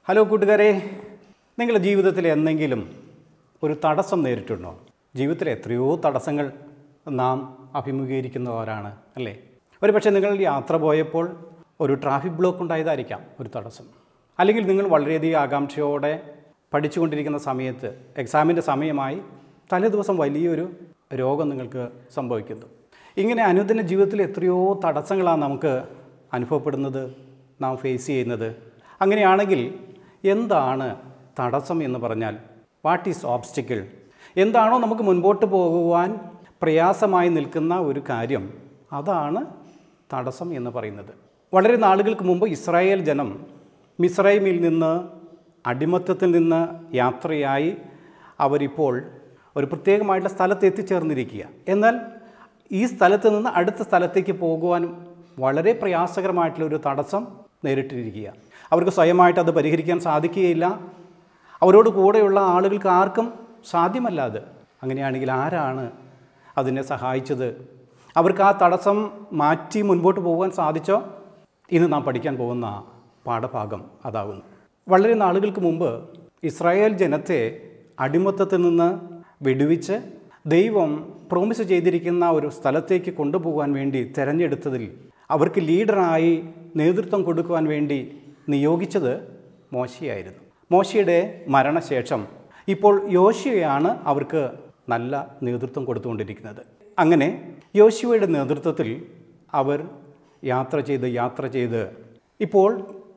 Hello കൂട്ടുകാരെ, നിങ്ങളുടെ ജീവിതത്തിൽ എന്തെങ്കിലും ഒരു തടസ്സം നേരിട്ടുണ്ടോ? ജീവിതത്തിൽ എത്രയോ തടസ്സങ്ങൾ നാം അഭിമുഖീകരിക്കുന്നവരാണ് അല്ലേ? ഒരു പക്ഷേ നിങ്ങൾ യാത്ര പോയപ്പോൾ ഒരു ട്രാഫിക് ബ്ലോക്ക് ഉണ്ടായതായിരിക്കാം ഒരു തടസ്സം. അല്ലെങ്കിൽ നിങ്ങൾ വളരെയധികം ആകാംക്ഷയോടെ പഠിച്ചുകൊണ്ടിരിക്കുന്ന സമയത്ത് എക്സാമിൻ്റെ സമയമായി തലേദിവസം വലിയൊരു രോഗം നിങ്ങൾക്ക് സംഭവിക്കുന്നു. ഇങ്ങനെ അനുദിന ജീവിതത്തിൽ എത്രയോ തടസ്സങ്ങളാണ് നമുക്ക് അനുഭവപ്പെടുന്നത്, നാം ഫേസ് ചെയ്യുന്നത്. അങ്ങനെയാണെങ്കിൽ എന്താണ് തടസ്സം എന്ന് പറഞ്ഞാൽ? What is obstacle? എന്താണോ നമുക്ക് മുൻപോട്ട് പോകുവാൻ പ്രയാസമായി നിൽക്കുന്ന ഒരു കാര്യം, അതാണ് തടസ്സം എന്ന് പറയുന്നത്. വളരെ നാളുകൾക്ക് മുമ്പ് ഇസ്രായേൽ ജനം മിസ്രൈമിൽ നിന്ന്, അടിമത്തത്തിൽ നിന്ന് യാത്രയായി അവരിപ്പോൾ ഒരു പ്രത്യേകമായിട്ടുള്ള സ്ഥലത്ത് എത്തിച്ചേർന്നിരിക്കുക. എന്നാൽ ഈ സ്ഥലത്ത് നിന്ന് അടുത്ത സ്ഥലത്തേക്ക് പോകുവാൻ വളരെ പ്രയാസകരമായിട്ടുള്ളൊരു തടസ്സം നേരിട്ടിരിക്കുക. അവർക്ക് സ്വയമായിട്ട് അത് പരിഹരിക്കാൻ സാധിക്കുകയില്ല. അവരോട് കൂടെയുള്ള ആളുകൾക്ക് ആർക്കും സാധ്യമല്ല അത്. അങ്ങനെയാണെങ്കിൽ ആരാണ് അതിനെ സഹായിച്ചത്? അവർക്ക് ആ തടസ്സം മാറ്റി മുൻപോട്ട് പോകാൻ സാധിച്ചോ? ഇന്ന് നാം പഠിക്കാൻ പോകുന്ന പാഠഭാഗം അതാകുന്നു. വളരെ നാളുകൾക്ക് മുമ്പ് ഇസ്രായേൽ ജനത്തെ അടിമത്തത്തിൽ നിന്ന് വിടുവിച്ച് ദൈവം പ്രോമിസ് ചെയ്തിരിക്കുന്ന ഒരു സ്ഥലത്തേക്ക് കൊണ്ടുപോകാൻ വേണ്ടി തിരഞ്ഞെടുത്തതിൽ അവർക്ക് ലീഡറായി നേതൃത്വം കൊടുക്കുവാൻ വേണ്ടി നിയോഗിച്ചത് മോശയായിരുന്നു. മോശയുടെ മരണശേഷം ഇപ്പോൾ യോശുവയാണ് അവർക്ക് നല്ല നേതൃത്വം കൊടുത്തുകൊണ്ടിരിക്കുന്നത്. അങ്ങനെ യോശുവയുടെ നേതൃത്വത്തിൽ അവർ യാത്ര ചെയ്ത് ഇപ്പോൾ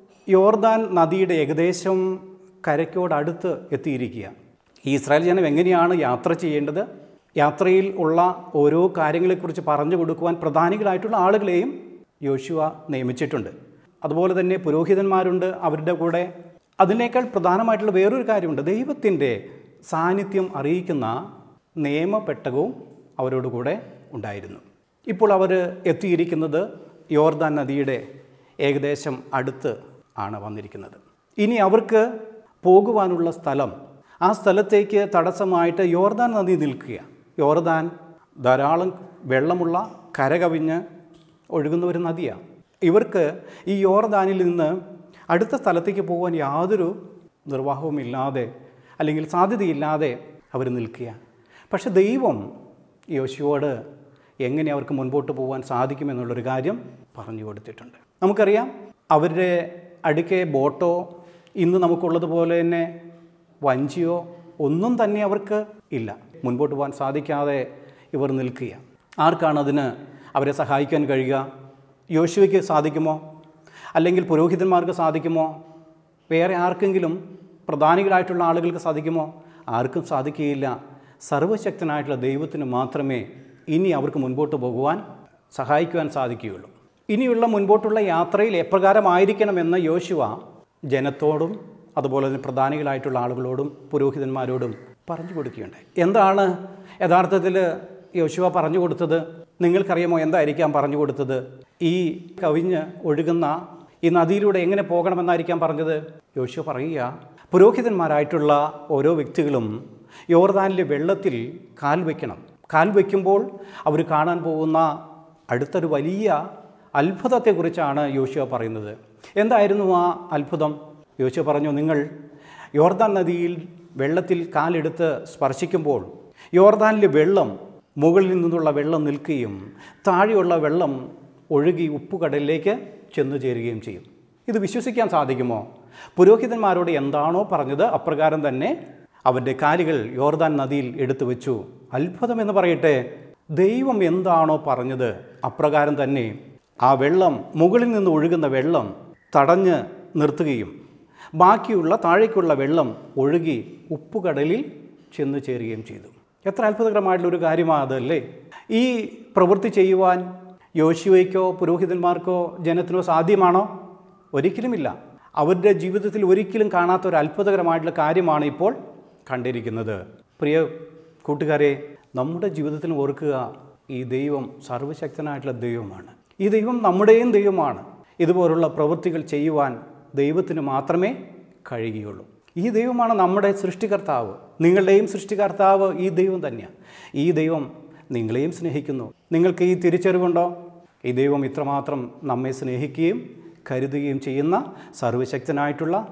യോർദാൻ നദിയുടെ ഏകദേശം കരയ്ക്കോടടുത്ത് എത്തിയിരിക്കുക. ഈ ഇസ്രായേൽ ജനം എങ്ങനെയാണ് യാത്ര ചെയ്യേണ്ടത്? യാത്രയിൽ ഉള്ള ഓരോ കാര്യങ്ങളെക്കുറിച്ച് പറഞ്ഞു കൊടുക്കുവാൻ പ്രധാനികളായിട്ടുള്ള ആളുകളെയും യോശുവ നിയമിച്ചിട്ടുണ്ട്. അതുപോലെ തന്നെ പുരോഹിതന്മാരുണ്ട് അവരുടെ കൂടെ. അതിനേക്കാൾ പ്രധാനമായിട്ടുള്ള വേറൊരു കാര്യമുണ്ട്. ദൈവത്തിൻ്റെ സാന്നിധ്യം അറിയിക്കുന്ന നിയമപെട്ടകവും അവരോട് കൂടെ ഉണ്ടായിരുന്നു. ഇപ്പോൾ അവർ എത്തിയിരിക്കുന്നത് യോർദാൻ നദിയുടെ ഏകദേശം അടുത്ത് ആണ് വന്നിരിക്കുന്നത്. ഇനി അവർക്ക് പോകുവാനുള്ള സ്ഥലം, ആ സ്ഥലത്തേക്ക് തടസ്സമായിട്ട് യോർദാൻ നദി നിൽക്കുക. യോർദാൻ ധാരാളം വെള്ളമുള്ള കരകവിഞ്ഞ് ഒഴുകുന്ന ഒരു നദിയാണ്. ഇവർക്ക് ഈ യോർദാനിൽ നിന്ന് അടുത്ത സ്ഥലത്തേക്ക് പോകാൻ യാതൊരു നിർവാഹവുമില്ലാതെ അല്ലെങ്കിൽ സാധ്യതയില്ലാതെ അവർ നിൽക്കുക. പക്ഷെ ദൈവം യോശുവോട് എങ്ങനെ അവർക്ക് മുൻപോട്ട് പോകാൻ സാധിക്കുമെന്നുള്ളൊരു കാര്യം പറഞ്ഞു കൊടുത്തിട്ടുണ്ട്. നമുക്കറിയാം, അവരുടെ അടുക്കെ ബോട്ടോ ഇന്ന് നമുക്കുള്ളതുപോലെ തന്നെ വഞ്ചിയോ ഒന്നും തന്നെ അവർക്ക് ഇല്ല. മുൻപോട്ട് പോകാൻ സാധിക്കാതെ ഇവർ നിൽക്കുക. ആർക്കാണ് അതിന് അവരെ സഹായിക്കാൻ കഴിയുക? യോശുവയ്ക്ക് സാധിക്കുമോ? അല്ലെങ്കിൽ പുരോഹിതന്മാർക്ക് സാധിക്കുമോ? വേറെ ആർക്കെങ്കിലും പ്രധാനികളായിട്ടുള്ള ആളുകൾക്ക് സാധിക്കുമോ? ആർക്കും സാധിക്കുകയില്ല. സർവശക്തനായിട്ടുള്ള ദൈവത്തിന് മാത്രമേ ഇനി അവർക്ക് മുൻപോട്ട് പോകുവാൻ സഹായിക്കുവാൻ സാധിക്കുകയുള്ളൂ. ഇനിയുള്ള മുൻപോട്ടുള്ള യാത്രയിൽ എപ്രകാരമായിരിക്കണമെന്ന് യോശുവ ജനത്തോടും അതുപോലെ തന്നെ പ്രധാനികളായിട്ടുള്ള ആളുകളോടും പുരോഹിതന്മാരോടും പറഞ്ഞു കൊടുക്കുകയുണ്ടായി. എന്താണ് യഥാർത്ഥത്തിൽ യോശുവ പറഞ്ഞു കൊടുത്തത്? നിങ്ങൾക്കറിയാമോ എന്തായിരിക്കാം പറഞ്ഞു കൊടുത്തത്? ഈ കവിഞ്ഞ് ഒഴുകുന്ന ഈ നദിയിലൂടെ എങ്ങനെ പോകണമെന്നായിരിക്കാം പറഞ്ഞത്. യോശുവ പറയുക, പുരോഹിതന്മാരായിട്ടുള്ള ഓരോ വ്യക്തികളും യോർദാനിലെ വെള്ളത്തിൽ കാൽ വയ്ക്കണം. കാൽ വയ്ക്കുമ്പോൾ അവർ കാണാൻ പോകുന്ന അടുത്തൊരു വലിയ അത്ഭുതത്തെക്കുറിച്ചാണ് യോശുവ പറയുന്നത്. എന്തായിരുന്നു ആ അത്ഭുതം? യോശുവ പറഞ്ഞു, നിങ്ങൾ യോർദാൻ നദിയിൽ വെള്ളത്തിൽ കാലെടുത്ത് സ്പർശിക്കുമ്പോൾ യോർദാനിലെ വെള്ളം, മുകളിൽ നിന്നുള്ള വെള്ളം നിൽക്കുകയും താഴെയുള്ള വെള്ളം ഒഴുകി ഉപ്പുകടലിലേക്ക് ചെന്നു ചേരുകയും ചെയ്യും. ഇത് വിശ്വസിക്കാൻ സാധിക്കുമോ? പുരോഹിതന്മാരോട് എന്താണോ പറഞ്ഞത് അപ്രകാരം തന്നെ അവരുടെ കാലുകൾ യോർദാൻ നദിയിൽ എടുത്തു വെച്ചു. അത്ഭുതമെന്ന് പറയട്ടെ, ദൈവം എന്താണോ പറഞ്ഞത് അപ്രകാരം തന്നെ ആ വെള്ളം, മുകളിൽ നിന്ന് ഒഴുകുന്ന വെള്ളം തടഞ്ഞ് നിർത്തുകയും ബാക്കിയുള്ള താഴേക്കുള്ള വെള്ളം ഒഴുകി ഉപ്പുകടലിൽ ചെന്നു ചേരുകയും ചെയ്തു. എത്ര അത്ഭുതകരമായിട്ടുള്ളൊരു കാര്യമാണ് അതല്ലേ? ഈ പ്രവൃത്തി ചെയ്യുവാൻ യോശുവയ്ക്കോ പുരോഹിതന്മാർക്കോ ജനത്തിനോ സാധ്യമാണോ? ഒരിക്കലുമില്ല. അവരുടെ ജീവിതത്തിൽ ഒരിക്കലും കാണാത്തൊരു അത്ഭുതകരമായിട്ടുള്ള കാര്യമാണ് ഇപ്പോൾ കണ്ടിരിക്കുന്നത്. പ്രിയ കൂട്ടുകാരെ, നമ്മുടെ ജീവിതത്തിൽ ഓർക്കുക, ഈ ദൈവം സർവശക്തനായിട്ടുള്ള ദൈവമാണ്. ഈ ദൈവം നമ്മുടെയും ദൈവമാണ്. ഇതുപോലുള്ള പ്രവൃത്തികൾ ചെയ്യുവാൻ ദൈവത്തിന് മാത്രമേ കഴിയുകയുള്ളൂ. ഈ ദൈവമാണ് നമ്മുടെ സൃഷ്ടികർത്താവ്. നിങ്ങളുടെയും സൃഷ്ടികർത്താവ് ഈ ദൈവം തന്നെയാണ്. ഈ ദൈവം നിങ്ങളെയും സ്നേഹിക്കുന്നു. നിങ്ങൾക്ക് ഈ തിരിച്ചറിവുണ്ടോ? ഈ ദൈവം ഇത്രമാത്രം നമ്മെ സ്നേഹിക്കുകയും കരുതുകയും ചെയ്യുന്ന സർവശക്തനായിട്ടുള്ള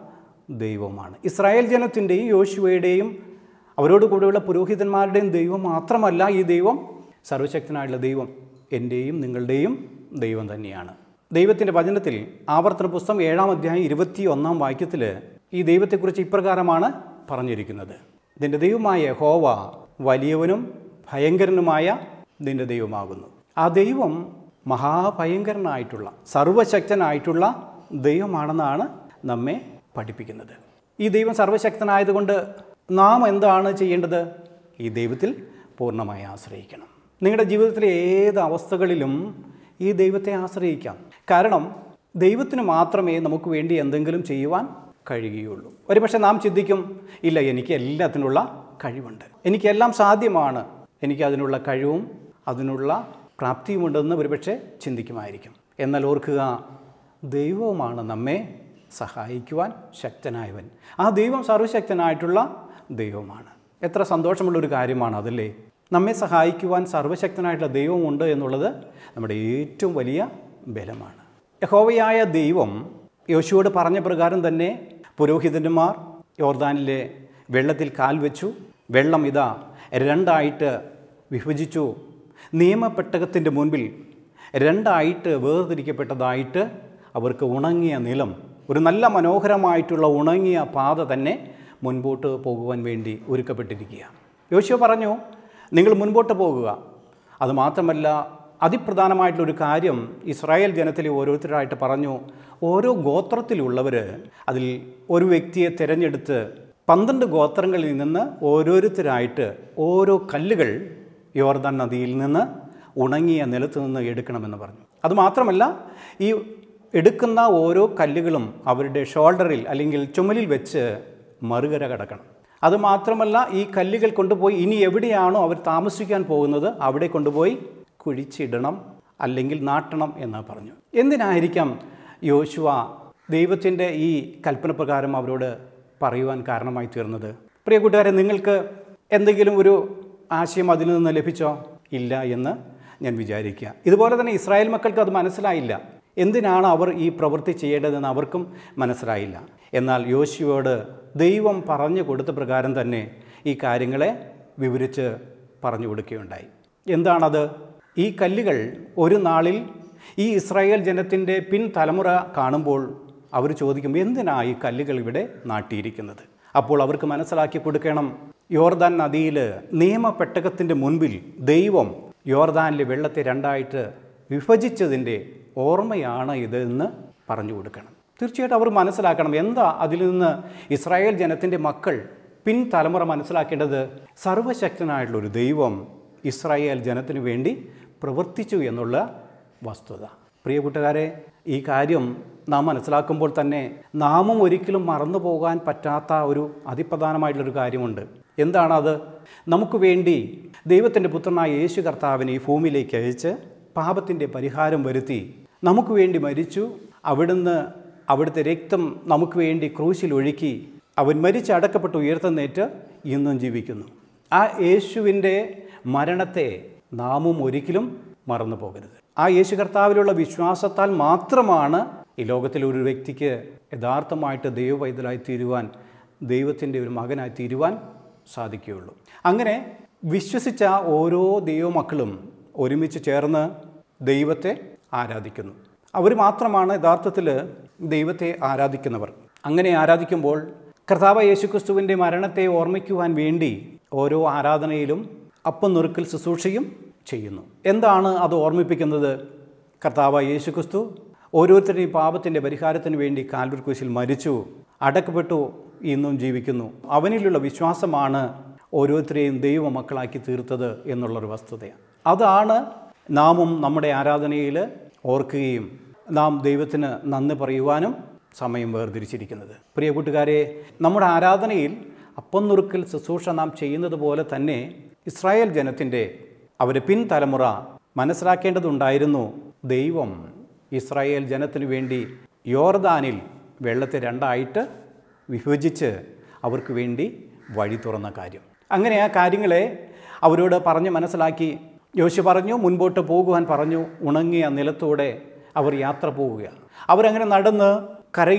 ദൈവമാണ്. ഇസ്രായേൽ ജനത്തിൻ്റെയും യോശുവയുടെയും അവരോട് കൂടെയുള്ള പുരോഹിതന്മാരുടെയും ദൈവം മാത്രമല്ല ഈ ദൈവം, സർവശക്തനായുള്ള ദൈവം എൻ്റെയും നിങ്ങളുടെയും ദൈവം തന്നെയാണ്. ദൈവത്തിൻ്റെ വചനത്തിൽ ആവർത്തന പുസ്തകം 7-ാം അധ്യായം 21-ാം വാക്യത്തിൽ ഈ ദൈവത്തെക്കുറിച്ച് ഇപ്രകാരമാണ് പറഞ്ഞിരിക്കുന്നത്: നിൻ്റെ ദൈവമായ യഹോവ വലിയവനും ഭയങ്കരനുമായ നിൻ്റെ ദൈവമാകുന്നു. ആ ദൈവം മഹാഭയങ്കരനായിട്ടുള്ള സർവശക്തനായിട്ടുള്ള ദൈവമാണെന്നാണ് നമ്മെ പഠിപ്പിക്കുന്നത്. ഈ ദൈവം സർവശക്തനായതുകൊണ്ട് നാം എന്താണ് ചെയ്യേണ്ടത്? ഈ ദൈവത്തിൽ പൂർണ്ണമായി ആശ്രയിക്കണം. നിങ്ങളുടെ ജീവിതത്തിലെ ഏത് അവസ്ഥകളിലും ഈ ദൈവത്തെ ആശ്രയിക്കാം. കാരണം ദൈവത്തിന് മാത്രമേ നമുക്ക് വേണ്ടി എന്തെങ്കിലും ചെയ്യുവാൻ കഴിയുകയുള്ളൂ. ഒരുപക്ഷെ നാം ചിന്തിക്കും, ഇല്ല, എനിക്ക് എല്ലാത്തിനുള്ള കഴിവുണ്ട്, എനിക്കെല്ലാം സാധ്യമാണ്, എനിക്ക് അതിനുള്ള കഴിവും അതിനുള്ള പ്രാപ്തിയുമുണ്ടെന്ന് ഒരുപക്ഷെ ചിന്തിക്കുമായിരിക്കും. എന്നാൽ ഓർക്കുക, ദൈവവുമാണ് നമ്മെ സഹായിക്കുവാൻ ശക്തനായവൻ. ആ ദൈവം സർവശക്തനായിട്ടുള്ള ദൈവമാണ്. എത്ര സന്തോഷമുള്ളൊരു കാര്യമാണ് അതല്ലേ? നമ്മെ സഹായിക്കുവാൻ സർവശക്തനായിട്ടുള്ള ദൈവമുണ്ട് എന്നുള്ളത് നമ്മുടെ ഏറ്റവും വലിയ ബലമാണ്. യഹോവയായ ദൈവം യോശുവോട് പറഞ്ഞ പ്രകാരം തന്നെ പുരോഹിതന്മാർ യോർദാനിലെ വെള്ളത്തിൽ കാൽ വെച്ചു. വെള്ളം ഇതാ രണ്ടായിട്ട് വിഭജിച്ചു. നിയമപ്പെട്ടകത്തിൻ്റെ മുൻപിൽ രണ്ടായിട്ട് വേർതിരിക്കപ്പെട്ടതായിട്ട് അവർക്ക് ഉണങ്ങിയ നിലം, ഒരു നല്ല മനോഹരമായിട്ടുള്ള ഉണങ്ങിയ പാത തന്നെ മുൻപോട്ട് പോകുവാൻ വേണ്ടി ഒരുക്കപ്പെട്ടിരിക്കുക. യോശുവ പറഞ്ഞു, നിങ്ങൾ മുൻപോട്ട് പോകുക. അതുമാത്രമല്ല, അതിപ്രധാനമായിട്ടുള്ളൊരു കാര്യം ഇസ്രായേൽ ജനത്തിലെ ഓരോരുത്തരായിട്ട് പറഞ്ഞു. ഓരോ ഗോത്രത്തിലുള്ളവർ അതിൽ ഒരു വ്യക്തിയെ തിരഞ്ഞെടുത്ത് 12 ഗോത്രങ്ങളിൽ നിന്ന് ഓരോരുത്തരായിട്ട് ഓരോ കല്ലുകൾ യോർദാൻ നദിയിൽ നിന്ന് ഉണങ്ങിയ നിലത്ത് നിന്ന് എടുക്കണമെന്ന് പറഞ്ഞു. അതുമാത്രമല്ല, ഈ എടുക്കുന്ന ഓരോ കല്ലുകളും അവരുടെ ഷോൾഡറിൽ അല്ലെങ്കിൽ ചുമലിൽ വെച്ച് മറുകര കടക്കണം. അതുമാത്രമല്ല, ഈ കല്ലുകൾ കൊണ്ടുപോയി ഇനി എവിടെയാണോ അവർ താമസിക്കാൻ പോകുന്നത് അവിടെ കൊണ്ടുപോയി കുഴിച്ചിടണം, അല്ലെങ്കിൽ നാട്ടണം എന്ന് പറഞ്ഞു. എന്തിനായിരിക്കാം യോശുവ ദൈവത്തിൻ്റെ ഈ കൽപ്പന പ്രകാരം അവരോട് പറയുവാൻ കാരണമായി തീർന്നത്? പ്രിയ കൂട്ടുകാരെ, നിങ്ങൾക്ക് എന്തെങ്കിലും ഒരു ആശയം അതിൽ നിന്ന് ലഭിച്ചോ? ഇല്ല എന്ന് ഞാൻ വിചാരിക്കുക. ഇതുപോലെ തന്നെ ഇസ്രായേൽ മക്കൾക്ക് അത് മനസ്സിലായില്ല. എന്തിനാണ് അവർ ഈ പ്രവൃത്തി ചെയ്യേണ്ടതെന്ന് അവർക്കും മനസ്സിലായില്ല. എന്നാൽ യോശുവയോട് ദൈവം പറഞ്ഞു കൊടുത്ത പ്രകാരം തന്നെ ഈ കാര്യങ്ങളെ വിവരിച്ച് പറഞ്ഞു കൊടുക്കുകയുണ്ടായി. എന്താണത്? ഈ കല്ലുകൾ ഒരു നാളിൽ ഈ ഇസ്രായേൽ ജനത്തിൻ്റെ പിൻതലമുറ കാണുമ്പോൾ അവർ ചോദിക്കും, എന്തിനാ ഈ കല്ലുകൾ ഇവിടെ നാട്ടിയിരിക്കുന്നത്? അപ്പോൾ അവർക്ക് മനസ്സിലാക്കി കൊടുക്കണം, യോർദാൻ നദിയിൽ നിയമപ്പെട്ടകത്തിൻ്റെ മുൻപിൽ ദൈവം യോർദാനിലെ വെള്ളത്തെ രണ്ടായിട്ട് വിഭജിച്ചതിൻ്റെ ഓർമ്മയാണ് ഇതെന്ന് പറഞ്ഞു കൊടുക്കണം. തീർച്ചയായിട്ടും അവർ മനസ്സിലാക്കണം. എന്താ അതിൽ നിന്ന് ഇസ്രായേൽ ജനത്തിൻ്റെ മക്കൾ പിൻതലമുറ മനസ്സിലാക്കേണ്ടത്? സർവശക്തനായിട്ടുള്ളൊരു ദൈവം ഇസ്രായേൽ ജനത്തിനു വേണ്ടി പ്രവർത്തിച്ചു എന്നുള്ള വസ്തുത. പ്രിയ കൂട്ടുകാരെ, ഈ കാര്യം നാം മനസ്സിലാക്കുമ്പോൾ തന്നെ നാമും ഒരിക്കലും മറന്നു പോകാൻ പറ്റാത്ത ഒരു അതിപ്രധാനമായിട്ടുള്ളൊരു കാര്യമുണ്ട്. എന്താണത്? നമുക്ക് വേണ്ടി ദൈവത്തിൻ്റെ പുത്രനായ യേശു കർത്താവിനെ ഈ ഭൂമിയിലേക്ക് അയച്ച് പാപത്തിൻ്റെ പരിഹാരം വരുത്തി നമുക്ക് വേണ്ടി മരിച്ചു. അവിടുത്തെ രക്തം നമുക്ക് വേണ്ടി ക്രൂശിൽ ഒഴുക്കി അവൻ മരിച്ച് അടക്കപ്പെട്ട് ഉയർത്തെന്നേറ്റ് ഇന്നും ജീവിക്കുന്നു. ആ യേശുവിൻ്റെ മരണത്തെ നാമും ഒരിക്കലും മറന്നു പോകരുത്. ആ യേശു കർത്താവിലുള്ള വിശ്വാസത്താൽ മാത്രമാണ് ഈ ലോകത്തിലെ ഒരു വ്യക്തിക്ക് യഥാർത്ഥമായിട്ട് ദൈവപൈതലായി തീരുവാൻ, ദൈവത്തിൻ്റെ ഒരു മകനായി തീരുവാൻ സാധിക്കുകയുള്ളൂ. അങ്ങനെ വിശ്വസിച്ച ഓരോ ദൈവമക്കളും ഒരുമിച്ച് ചേർന്ന് ദൈവത്തെ ആരാധിക്കുന്നു. അവർ മാത്രമാണ് യഥാർത്ഥത്തിൽ ദൈവത്തെ ആരാധിക്കുന്നവർ. അങ്ങനെ ആരാധിക്കുമ്പോൾ കർത്താവ് യേശുക്രിസ്തുവിൻ്റെ മരണത്തെ ഓർമ്മിക്കുവാൻ വേണ്ടി ഓരോ ആരാധനയിലും അപ്പം നുറുക്കൽ ശുശ്രൂഷയും ചെയ്യുന്നു. എന്താണ് അത് ഓർമ്മിപ്പിക്കുന്നത്? കർത്താവ് യേശുക്രിസ്തു ഓരോരുത്തരുടെയും പാപത്തിൻ്റെ പരിഹാരത്തിന് വേണ്ടി കാൽവരി ക്രൂശിൽ മരിച്ചു, അടക്കപ്പെട്ടു, ഇന്നും ജീവിക്കുന്നു. അവനിലുള്ള വിശ്വാസമാണ് ഓരോരുത്തരെയും ദൈവ മക്കളാക്കി തീർത്തത് എന്നുള്ളൊരു വസ്തുതയാണ്. അതാണ് നാമും നമ്മുടെ ആരാധനയിൽ ഓർക്കുകയും നാം ദൈവത്തിന് നന്ദി പറയുവാനും സമയം വേർതിരിച്ചിരിക്കുന്നത്. പ്രിയ കൂട്ടുകാരെ, നമ്മുടെ ആരാധനയിൽ അപ്പം നുറുക്കൽ ശുശ്രൂഷ നാം ചെയ്യുന്നത് പോലെ തന്നെ ഇസ്രായേൽ ജനത്തിൻ്റെ അവരുടെ പിൻതലമുറ മനസ്സിലാക്കേണ്ടതുണ്ടായിരുന്നു. ദൈവം ഇസ്രായേൽ ജനത്തിനു വേണ്ടി യോർദാനിൽ വെള്ളത്തെ രണ്ടായിട്ട് വിഭജിച്ച് അവർക്ക് വേണ്ടി വഴി തുറന്ന കാര്യം. അങ്ങനെ ആ കാര്യങ്ങളെ അവരോട് പറഞ്ഞ് മനസ്സിലാക്കി. യോശുവ പറഞ്ഞു, മുൻപോട്ട് പോകുവാൻ പറഞ്ഞു. ഉണങ്ങിയ നിലത്തൂടെ അവർ യാത്ര പോവുക. അവരങ്ങനെ നടന്ന് കരയിൽ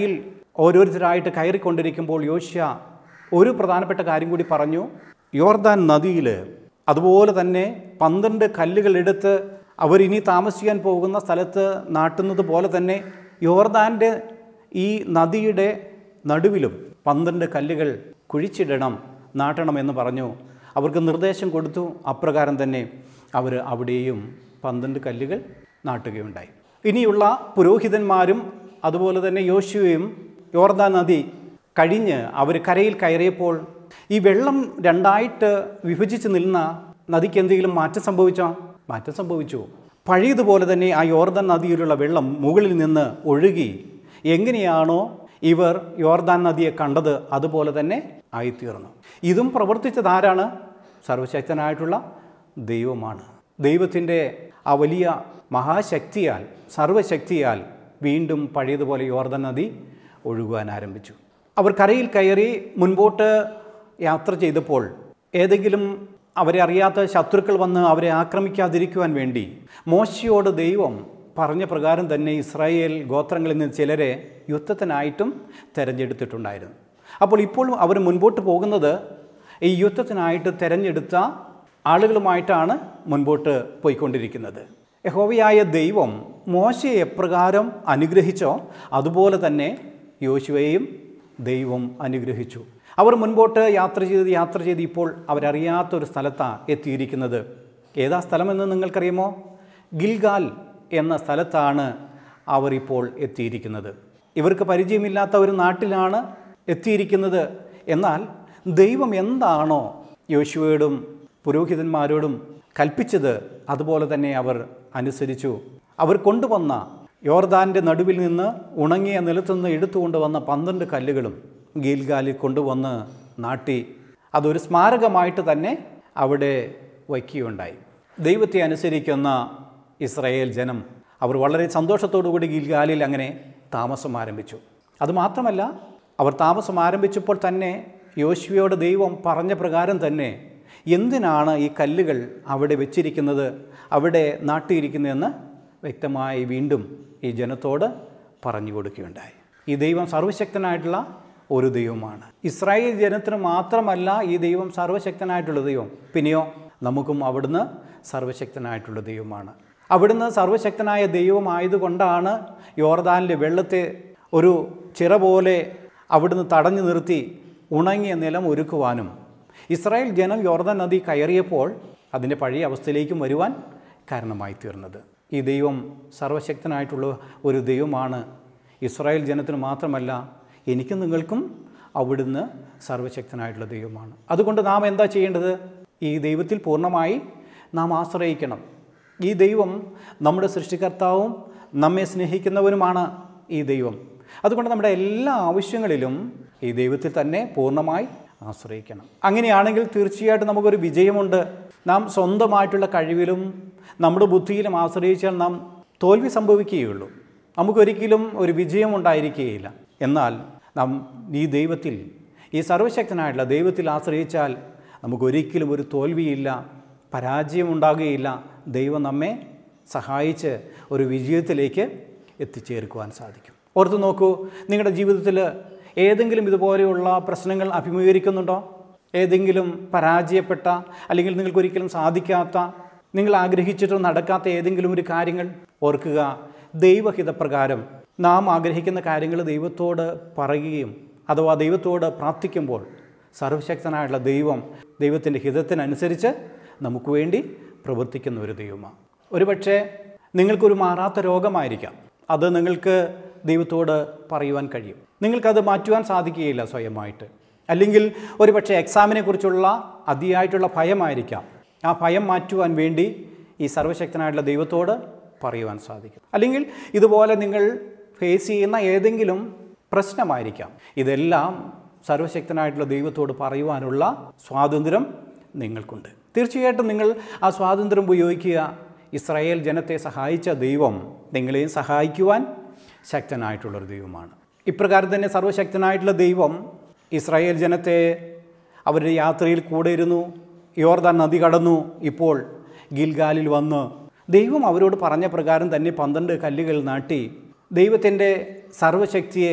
ഓരോരുത്തരായിട്ട് കയറിക്കൊണ്ടിരിക്കുമ്പോൾ യോശുവ ഒരു പ്രധാനപ്പെട്ട കാര്യം കൂടി പറഞ്ഞു. യോർദാൻ നദിയിൽ അതുപോലെ തന്നെ 12 കല്ലുകൾ എടുത്ത് അവരിനി താമസിക്കാൻ പോകുന്ന സ്ഥലത്ത് നാട്ടുന്നത് പോലെ തന്നെ യോർദാൻ്റെ ഈ നദിയുടെ നടുവിലും 12 കല്ലുകൾ കുഴിച്ചിടണം, നാട്ടണമെന്ന് പറഞ്ഞു. അവർക്ക് നിർദ്ദേശം കൊടുത്തു. അപ്രകാരം തന്നെ അവർ അവിടെയും 12 കല്ലുകൾ നാട്ടുകയുണ്ടായി. ഇനിയുള്ള പുരോഹിതന്മാരും അതുപോലെ തന്നെ യോശുവയും യോർദാൻ നദി കഴിഞ്ഞ് അവർ കരയിൽ കയറിയപ്പോൾ ഈ വെള്ളം രണ്ടായിട്ട് വിഭജിച്ച് നിന്ന നദിക്ക് എന്തെങ്കിലും മാറ്റം സംഭവിച്ചോ? മാറ്റം സംഭവിച്ചു. പഴയതുപോലെ തന്നെ ആ യോർദാൻ നദിയിലുള്ള വെള്ളം മുകളിൽ നിന്ന് ഒഴുകി എങ്ങനെയാണോ ഇവർ യോർദാൻ നദിയെ കണ്ടത് അതുപോലെ തന്നെ ആയിത്തീർന്നു. ഇതും പ്രവർത്തിച്ചത് ആരാണ്? സർവശക്തനായിട്ടുള്ള ദൈവമാണ്. ദൈവത്തിൻ്റെ ആ വലിയ മഹാശക്തിയാൽ, സർവശക്തിയാൽ വീണ്ടും പഴയതുപോലെ യോർദാൻ നദി ഒഴുകുവാൻ ആരംഭിച്ചു. അവർ കരയിൽ കയറി മുൻപോട്ട് യാത്ര ചെയ്തപ്പോൾ ഏതെങ്കിലും അവരെ അറിയാത്ത ശത്രുക്കൾ വന്ന് അവരെ ആക്രമിക്കാതിരിക്കുവാൻ വേണ്ടി മോശയോട് ദൈവം പറഞ്ഞ പ്രകാരം തന്നെ ഇസ്രായേൽ ഗോത്രങ്ങളിൽ നിന്ന് ചിലരെ യുദ്ധത്തിനായിട്ടും തിരഞ്ഞെടുത്തിട്ടുണ്ടായിരുന്നു. അപ്പോൾ ഇപ്പോൾ അവർ മുൻപോട്ട് പോകുന്നത് ഈ യുദ്ധത്തിനായിട്ട് തിരഞ്ഞെടുത്ത ആളുകളുമായിട്ടാണ് മുൻപോട്ട് പോയിക്കൊണ്ടിരിക്കുന്നത്. യഹോവയായ ദൈവം മോശയെ എപ്രകാരം അനുഗ്രഹിച്ചോ അതുപോലെ തന്നെ യോശുവയെയും ദൈവം അനുഗ്രഹിച്ചു. അവർ മുൻപോട്ട് യാത്ര ചെയ്ത് ഇപ്പോൾ അവരറിയാത്തൊരു സ്ഥലത്താണ് എത്തിയിരിക്കുന്നത്. ഏതാ സ്ഥലമെന്ന് നിങ്ങൾക്കറിയുമോ? ഗിൽഗാൽ എന്ന സ്ഥലത്താണ് അവർ ഇപ്പോൾ എത്തിയിരിക്കുന്നത്. ഇവർക്ക് പരിചയമില്ലാത്ത ഒരു നാട്ടിലാണ് എത്തിയിരിക്കുന്നത്. എന്നാൽ ദൈവം എന്താണോ യോശുവയോടും പുരോഹിതന്മാരോടും കൽപ്പിച്ചത് അതുപോലെ തന്നെ അവർ അനുസരിച്ചു. അവർ കൊണ്ടുവന്ന യോർദാൻ്റെ നടുവിൽ നിന്ന് ഉണങ്ങിയ നിലത്തുനിന്ന് എടുത്തുകൊണ്ടുവന്ന 12 കല്ലുകളും ഗിൽഗാലിൽ കൊണ്ടുവന്ന് നാട്ടി അതൊരു സ്മാരകമായിട്ട് തന്നെ അവിടെ വയ്ക്കുകയുണ്ടായി. ദൈവത്തെ അനുസരിക്കുന്ന ഇസ്രായേൽ ജനം അവർ വളരെ സന്തോഷത്തോടുകൂടി ഗിൽഗാലിൽ അങ്ങനെ താമസം ആരംഭിച്ചു. അതുമാത്രമല്ല, അവർ താമസം ആരംഭിച്ചപ്പോൾ തന്നെ യോശുവയോട് ദൈവം പറഞ്ഞ പ്രകാരം തന്നെ എന്തിനാണ് ഈ കല്ലുകൾ അവിടെ വെച്ചിരിക്കുന്നത്, അവിടെ നാട്ടിയിരിക്കുന്നതെന്ന് വ്യക്തമായി വീണ്ടും ഈ ജനത്തോട് പറഞ്ഞു കൊടുക്കുകയുണ്ടായി. ഈ ദൈവം സർവശക്തനായിട്ടുള്ള ഒരു ദൈവമാണ്. ഇസ്രായേൽ ജനത്തിന് മാത്രമല്ല ഈ ദൈവം സർവശക്തനായിട്ടുള്ള ദൈവം, പിന്നെയോ നമുക്കും അവിടുന്ന് സർവശക്തനായിട്ടുള്ള ദൈവമാണ്. അവിടുന്ന് സർവശക്തനായ ദൈവമായതുകൊണ്ടാണ് യോർദാനിലെ വെള്ളത്തെ ഒരു ചിറ പോലെ അവിടുന്ന് തടഞ്ഞു നിർത്തി ഉണങ്ങിയ നിലം ഒരുക്കുവാനും ഇസ്രായേൽ ജനം യോർദാൻ നദി കയറിയപ്പോൾ അതിൻ്റെ പഴയ അവസ്ഥയിലേക്കും വരുവാൻ കാരണമായി തീർന്നത്. ഈ ദൈവം സർവശക്തനായിട്ടുള്ള ഒരു ദൈവമാണ്. ഇസ്രായേൽ ജനത്തിന് മാത്രമല്ല, എനിക്കും നിങ്ങൾക്കും അവിടുന്ന് സർവശക്തനായിട്ടുള്ള ദൈവമാണ്. അതുകൊണ്ട് നാം എന്താ ചെയ്യേണ്ടത്? ഈ ദൈവത്തിൽ പൂർണ്ണമായി നാം ആശ്രയിക്കണം. ഈ ദൈവം നമ്മുടെ സൃഷ്ടികർത്താവും നമ്മെ സ്നേഹിക്കുന്നവനുമാണ് ഈ ദൈവം. അതുകൊണ്ട് നമ്മുടെ എല്ലാ ആവശ്യങ്ങളിലും ഈ ദൈവത്തിൽ തന്നെ പൂർണ്ണമായി ആശ്രയിക്കണം. അങ്ങനെയാണെങ്കിൽ തീർച്ചയായിട്ടും നമുക്കൊരു വിജയമുണ്ട്. നാം സ്വന്തമായിട്ടുള്ള കഴിവിലും നമ്മുടെ ബുദ്ധിയിലും ആശ്രയിച്ചാൽ നാം തോൽവി സംഭവിക്കുകയുള്ളൂ. നമുക്കൊരിക്കലും ഒരു വിജയം ഉണ്ടായിരിക്കുകയില്ല. എന്നാൽ നാം ഈ ദൈവത്തിൽ, ഈ സർവശക്തനായിട്ടുള്ള ദൈവത്തിൽ ആശ്രയിച്ചാൽ നമുക്കൊരിക്കലും ഒരു തോൽവിയില്ല, പരാജയമുണ്ടാകുകയില്ല. ദൈവം നമ്മെ സഹായിച്ച് ഒരു വിജയത്തിലേക്ക് എത്തിച്ചേർക്കുവാൻ സാധിക്കും. ഓർത്ത് നോക്കൂ, നിങ്ങളുടെ ജീവിതത്തിൽ ഏതെങ്കിലും ഇതുപോലെയുള്ള പ്രശ്നങ്ങൾ അഭിമുഖീകരിക്കുന്നുണ്ടോ? ഏതെങ്കിലും പരാജയപ്പെട്ട അല്ലെങ്കിൽ നിങ്ങൾക്കൊരിക്കലും സാധിക്കാത്ത, നിങ്ങൾ ആഗ്രഹിച്ചിട്ട് നടക്കാത്ത ഏതെങ്കിലും ഒരു കാര്യങ്ങൾ ഓർക്കുക. ദൈവഹിതപ്രകാരം നാം ആഗ്രഹിക്കുന്ന കാര്യങ്ങൾ ദൈവത്തോട് പറയുകയും അഥവാ ദൈവത്തോട് പ്രാർത്ഥിക്കുമ്പോൾ സർവശക്തനായിട്ടുള്ള ദൈവം ദൈവത്തിൻ്റെ ഹിതത്തിനനുസരിച്ച് നമുക്ക് വേണ്ടി പ്രവർത്തിക്കുന്ന ഒരു ദൈവമാണ്. ഒരുപക്ഷെ നിങ്ങൾക്കൊരു മാറാത്ത രോഗമായിരിക്കാം. അത് നിങ്ങൾക്ക് ദൈവത്തോട് പറയുവാൻ കഴിയും. നിങ്ങൾക്കത് മാറ്റുവാൻ സാധിക്കുകയില്ല സ്വയമായിട്ട്. അല്ലെങ്കിൽ ഒരുപക്ഷെ എക്സാമിനെ കുറിച്ചുള്ള അതിയായിട്ടുള്ള ഭയമായിരിക്കാം. ആ ഭയം മാറ്റുവാൻ വേണ്ടി ഈ സർവശക്തനായിട്ടുള്ള ദൈവത്തോട് പറയുവാൻ സാധിക്കും. അല്ലെങ്കിൽ ഇതുപോലെ നിങ്ങൾ ഫേസ് ചെയ്യുന്ന ഏതെങ്കിലും പ്രശ്നമായിരിക്കാം. ഇതെല്ലാം സർവശക്തനായിട്ടുള്ള ദൈവത്തോട് പറയുവാനുള്ള സ്വാതന്ത്ര്യം നിങ്ങൾക്കുണ്ട്. തീർച്ചയായിട്ടും നിങ്ങൾ ആ സ്വാതന്ത്ര്യം ഉപയോഗിക്കുക. ഇസ്രായേൽ ജനത്തെ സഹായിച്ച ദൈവം നിങ്ങളെയും സഹായിക്കുവാൻ ശക്തനായിട്ടുള്ളൊരു ദൈവമാണ്. ഇപ്രകാരം തന്നെ സർവശക്തനായിട്ടുള്ള ദൈവം ഇസ്രായേൽ ജനത്തെ അവരുടെ യാത്രയിൽ കൂടെ ഇരുന്നു. യോർദാൻ നദി കടന്നു. ഇപ്പോൾ ഗിൽഗാലിൽ വന്ന് ദൈവം അവരോട് പറഞ്ഞ പ്രകാരം തന്നെ 12 കല്ലുകൾ നാട്ടി ദൈവത്തിൻ്റെ സർവശക്തിയെ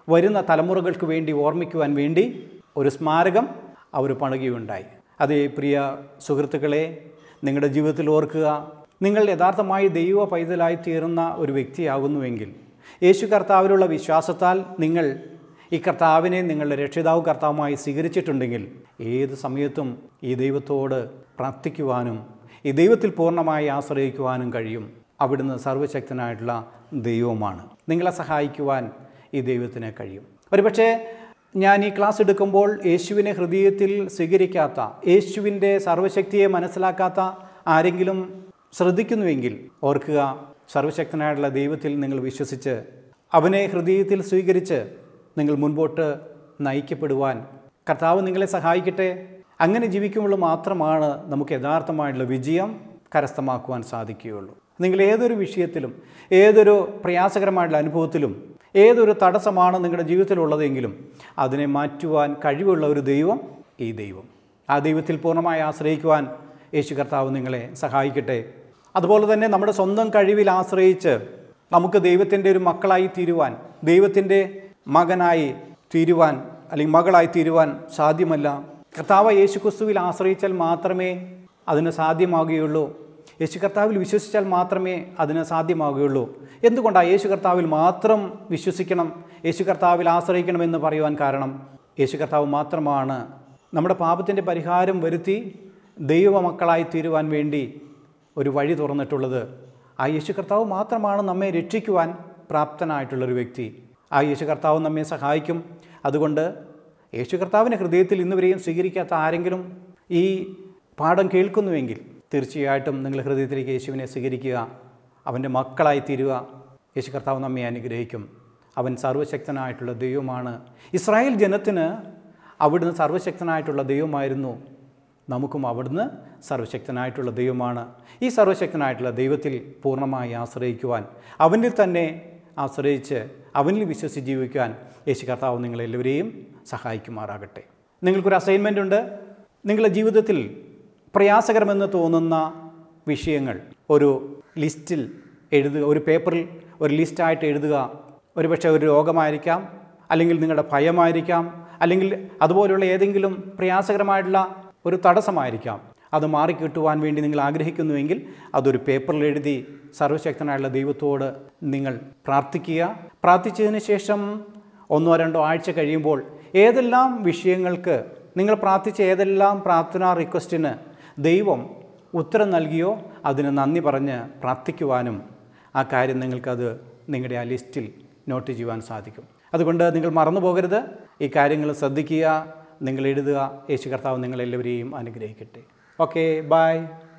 വരുന്ന തലമുറകൾക്ക് വേണ്ടി ഓർമ്മിക്കുവാൻ വേണ്ടി ഒരു സ്മാരകം അവർ പണിയുകയുണ്ടായി. അതേ പ്രിയ സുഹൃത്തുക്കളെ, നിങ്ങളുടെ ജീവിതത്തിൽ ഓർക്കുക, നിങ്ങൾ യഥാർത്ഥമായി ദൈവ പൈതലായി തീർന്ന ഒരു വ്യക്തിയാകുന്നുവെങ്കിൽ, യേശു കർത്താവിലുള്ള വിശ്വാസത്താൽ നിങ്ങൾ ഈ കർത്താവിനെ നിങ്ങളുടെ രക്ഷിതാവ് കർത്താവുമായി സ്വീകരിച്ചിട്ടുണ്ടെങ്കിൽ ഏത് സമയത്തും ഈ ദൈവത്തോട് പ്രാർത്ഥിക്കുവാനും ഈ ദൈവത്തിൽ പൂർണ്ണമായി ആശ്രയിക്കുവാനും കഴിയും. അവിടുന്ന് സർവ്വശക്തനായിട്ടുള്ള ദൈവമാണ്. നിങ്ങളെ സഹായിക്കുവാൻ ഈ ദൈവത്തിന് കഴിയും. ഒരുപക്ഷെ ഞാൻ ഈ ക്ലാസ് എടുക്കുമ്പോൾ യേശുവിനെ ഹൃദയത്തിൽ സ്വീകരിക്കാത്ത, യേശുവിൻ്റെ സർവ്വശക്തിയെ മനസ്സിലാക്കാത്ത ആരെങ്കിലും ശ്രദ്ധിക്കുന്നുവെങ്കിൽ ഓർക്കുക, സർവ്വശക്തനായിട്ടുള്ള ദൈവത്തിൽ നിങ്ങൾ വിശ്വസിച്ച് അവനെ ഹൃദയത്തിൽ സ്വീകരിച്ച് നിങ്ങൾ മുൻപോട്ട് നയിക്കപ്പെടുവാൻ കർത്താവ് നിങ്ങളെ സഹായിക്കട്ടെ. അങ്ങനെ ജീവിക്കുമ്പോൾ മാത്രമാണ് നമുക്ക് യഥാർത്ഥമായിട്ടുള്ള വിജയം കരസ്ഥമാക്കുവാൻ സാധിക്കുകയുള്ളൂ. നിങ്ങൾ ഏതൊരു വിഷയത്തിലും, ഏതൊരു പ്രയാസകരമായിട്ടുള്ള അനുഭവത്തിലും, ഏതൊരു തടസ്സമാണ് നിങ്ങളുടെ ജീവിതത്തിലുള്ളതെങ്കിലും അതിനെ മാറ്റുവാൻ കഴിവുള്ള ഒരു ദൈവം ഈ ദൈവം. ആ ദൈവത്തിൽ പൂർണ്ണമായി ആശ്രയിക്കുവാൻ യേശു കർത്താവ് നിങ്ങളെ സഹായിക്കട്ടെ. അതുപോലെ തന്നെ നമ്മുടെ സ്വന്തം കഴിവിൽ ആശ്രയിച്ച് നമുക്ക് ദൈവത്തിൻ്റെ ഒരു മക്കളായി തീരുവാൻ, ദൈവത്തിൻ്റെ മകനായി തീരുവാൻ അല്ലെങ്കിൽ മകളായി തീരുവാൻ സാധ്യമല്ല. കർത്താവ് യേശു ക്രിസ്തുവിൽ ആശ്രയിച്ചാൽ മാത്രമേ അതിന് സാധ്യമാകുകയുള്ളൂ. യേശു കർത്താവിൽ വിശ്വസിച്ചാൽ മാത്രമേ അതിന് സാധ്യമാകുകയുള്ളൂ. എന്തുകൊണ്ടാണ് യേശു കർത്താവിൽ മാത്രം വിശ്വസിക്കണം, യേശു കർത്താവിൽ ആശ്രയിക്കണമെന്ന് പറയുവാൻ കാരണം? യേശു കർത്താവ് മാത്രമാണ് നമ്മുടെ പാപത്തിൻ്റെ പരിഹാരം വരുത്തി ദൈവമക്കളായി തീരുവാൻ വേണ്ടി ഒരു വഴി തുറന്നിട്ടുള്ളത്. ആ യേശു കർത്താവ് മാത്രമാണ് നമ്മെ രക്ഷിക്കുവാൻ പ്രാപ്തനായിട്ടുള്ളൊരു വ്യക്തി. ആ യേശു കർത്താവ് നമ്മെ സഹായിക്കും. അതുകൊണ്ട് യേശു കർത്താവിനെ ഹൃദയത്തിൽ ഇന്നുവരെയും സ്വീകരിക്കാത്ത ആരെങ്കിലും ഈ പാഠം കേൾക്കുന്നുവെങ്കിൽ തീർച്ചയായിട്ടും നിങ്ങൾ ഹൃദയത്തിലേക്ക് യേശുവിനെ സ്വീകരിക്കുക, അവൻ്റെ മക്കളായി തീരുക. യേശു കർത്താവ് നമ്മെ അനുഗ്രഹിക്കും. അവൻ സർവ്വശക്തനായിട്ടുള്ള ദൈവമാണ്. ഇസ്രായേൽ ജനത്തിന് അവിടുന്ന് സർവ്വശക്തനായിട്ടുള്ള ദൈവമായിരുന്നു. നമുക്കും അവിടുന്ന് സർവ്വശക്തനായിട്ടുള്ള ദൈവമാണ്. ഈ സർവ്വശക്തനായിട്ടുള്ള ദൈവത്തിൽ പൂർണ്ണമായി ആശ്രയിക്കുവാൻ, അവനിൽ തന്നെ ആശ്രയിച്ച് അവനിൽ വിശ്വസിച്ച് ജീവിക്കാൻ യേശു കർത്താവ് നിങ്ങളെല്ലാവരെയും സഹായിക്കുമാറാകട്ടെ. നിങ്ങൾക്കൊരു അസൈൻമെൻ്റ് ഉണ്ട്. നിങ്ങളുടെ ജീവിതത്തിൽ പ്രയാസകരമെന്ന് തോന്നുന്ന വിഷയങ്ങൾ ഒരു ലിസ്റ്റിൽ എഴുതുക, ഒരു പേപ്പറിൽ ഒരു ലിസ്റ്റായിട്ട് എഴുതുക. ഒരുപക്ഷെ ഒരു രോഗമായിരിക്കാം, അല്ലെങ്കിൽ നിങ്ങളുടെ ഭയമായിരിക്കാം, അല്ലെങ്കിൽ അതുപോലെയുള്ള ഏതെങ്കിലും പ്രയാസകരമായിട്ടുള്ള ഒരു തടസ്സമായിരിക്കാം. അത് മാറിക്കിട്ടുവാൻ വേണ്ടി നിങ്ങൾ ആഗ്രഹിക്കുന്നുവെങ്കിൽ അതൊരു പേപ്പറിൽ എഴുതി സർവ്വശക്തനായുള്ള ദൈവത്തോട് നിങ്ങൾ പ്രാർത്ഥിക്കുക. പ്രാർത്ഥിച്ചതിന് ശേഷം 1-2 ആഴ്ച കഴിയുമ്പോൾ ഏതെല്ലാം വിഷയങ്ങൾക്ക് നിങ്ങൾ പ്രാർത്ഥിച്ച ഏതെല്ലാം പ്രാർത്ഥനാ റിക്വസ്റ്റിന് ദൈവം ഉത്തരം നൽകിയോ അതിന് നന്ദി പറഞ്ഞ് പ്രാർത്ഥിക്കുവാനും ആ കാര്യം നിങ്ങൾക്കത് നിങ്ങളുടെ ആ ലിസ്റ്റിൽ നോട്ട് ചെയ്യുവാൻ സാധിക്കും. അതുകൊണ്ട് നിങ്ങൾ മറന്നു പോകരുത്. ഈ കാര്യങ്ങൾ ശ്രദ്ധിക്കുക, നിങ്ങൾ എഴുതുക. യേശു കർത്താവ് നിങ്ങളെല്ലാവരെയും അനുഗ്രഹിക്കട്ടെ. Okay, by.